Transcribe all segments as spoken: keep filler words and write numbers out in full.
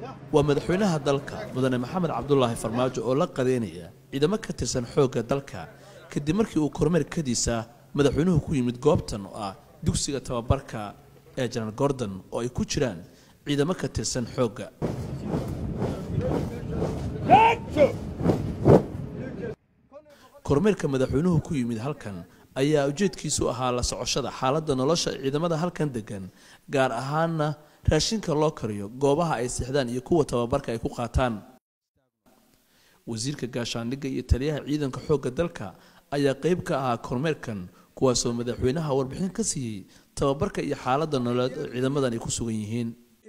ومدحوينها دالكا مدن محمد عبد الله فرماجو oo la qadeynaya ciidamo ka tirsan xooga dalka kadib markii uu kormeer kadiisa madaxweynuhu ku yimid goobtan oo ah dugsiga tababarka ee General Gordon oo ay ku jiraan ciidamo ka tirsan xooga kormeerka madaxweynuhu ku yimid halkan ayaa ujeedkiisu ahaa la socoshada xaaladda nolosha ciidamada halkan degan gaar ahaanna raashinka loo kariyo goobaha ay sixdaan iyo kuwa tababarka ay ku qaataan wasiirka gaashaandhigga iyo taliyaha ciidanka xoogga dalka ayaa qayb ka ahaa kormeerkan kuwaasoo madaxweynaha warbixin ka siiyay tababarka iyo xaaladda nololeed ee ciidamadan ay ku sugan yihiin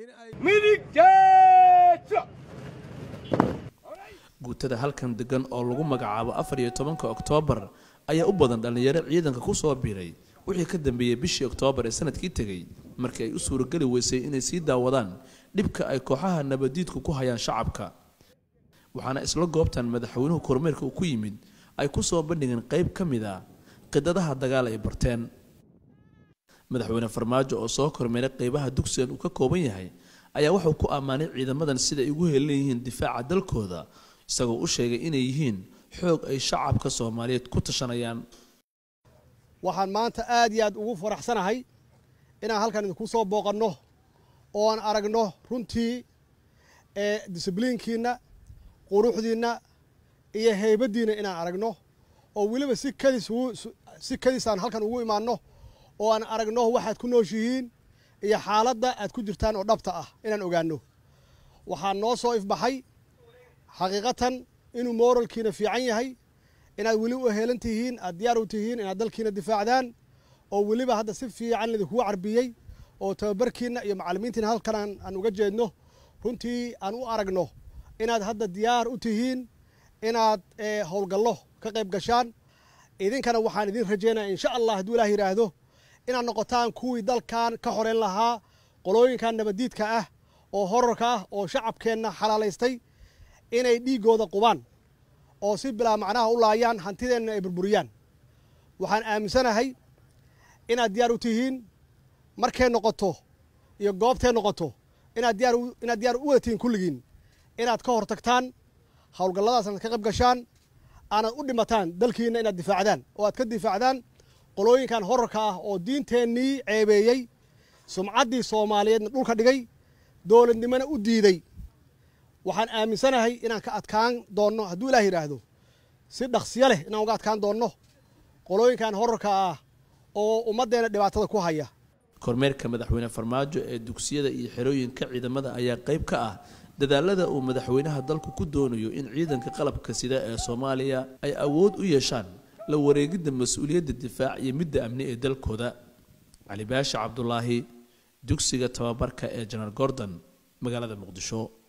guutada halkan degan oo lagu magacaabo afar iyo tobanka Oktoobar ayaa u badan dhalinyaro ciidanka ku soo biiray wixii ka dambeeyay bishii Oktoobar ee sanadkii tagay markii ay u suuragali weysay inay sii daawadaan dhibka ay kooxaha nabadiidku ku hayaan shacabka waxaana isla goobtan madaxweynuhu kormeerka ku yimid ay ku soo bandhigeen qayb ka mid ah qidadaha dagaal ay barteen madaxweyne Farmaajo oo soo kormeeray qaybaha dugsigan uu ka kooban yahay ayaa wuxuu ku amaanay ciidamadan sida ay ugu helayeen difaaca dalkooda isagoo u sheegay inay yihiin xoog ay shacabka Soomaaliyeed ku tashanayaan waxaan maanta aad iyo aad ugu faraxsanahay inaan halkan idinku soo booqanno oo aan aragno runtii ee disciplinekiina quruxdiina iyo heybadiina inaan aragno oo waliba si kadis si kadis aan halkan ugu imaanno oo aan aragno waxaad ku nooshihiin iyo xaaladda aad ku jirtaan oo dhabta ah inaan ogaano waxaan noo soo ifbaxay xaqiiqatan inuu moralkiina fiican yahay inaad wali u heelan tihiin aad diyaar u tihiin inaad dalkiina difaacdaan oo waliba hadda si fiican idinku carbiyay oo tababarkiina iyo macallimiintiina halkan aan uga jeedno runtii aan u aragno inaad hadda diyaar u tihiin inaad howlgallo ka qayb gashaan idinkana waxaan idin rajeynayaa insha Allah hadduu Ilaahay yiraahdo inaad noqotaan kuwii dalkan ka xoreyn lahaa qolooyinkan nabadiidka ah oo horarka ah oo shacabkeenna xalaalaystay inay dhiigooda qubaan oo si bilaa macnaha u laayaan hantideenna ay burburiyaan waxaan aaminsanahay inaad diyaar u tihiin markay noqoto iyo goobtay noqoto inaad diyaar inaad diyaar u wadatiin kulligiin inaad ka hortagtaan howlgalladaasna ka qayb gashaan aanad u dhimataan dalkiina inaad difaacdaan oo aad ka difaacdaan qolooyinkan horarka ah oo diinteennii ceebeeyey sumcaddii Soomaaliyeedna dhulka dhigay dowladnimana u diiday waxaan aaminsanahay inaan ka adkaan doonno hadduu Ilaahay yiraahdo si dhaqsiyo leh inaan uga adkaan doonno qolooyinkan horarka ah oo ummadeena dhibaatada ku haya kormeerka madaxweyne Farmaajo ee dugsiyada iyo xerooyinka ciidamada ayaa qayb ka ah dadaalada uu madaxweynaha dalku ku doonayo in ciidanka qalabka sida ee Soomaaliya ay awood u yeeshaan la wareegidda mas'uuliyadda difaac iyo midda amni ee dalkooda Ali Baashi Cabdullaahi dugsiga tababarka ee General Gordon magaalada Muqdisho.